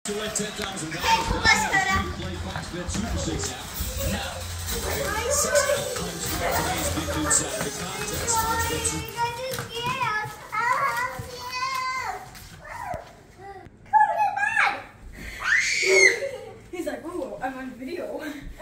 To win $10,000 Hey, play Fox Bet Super 6 app now. 6 outcomes for today's Big Dude Saturday contest. Fox Bet Super. He's like, ooh, I'm on video.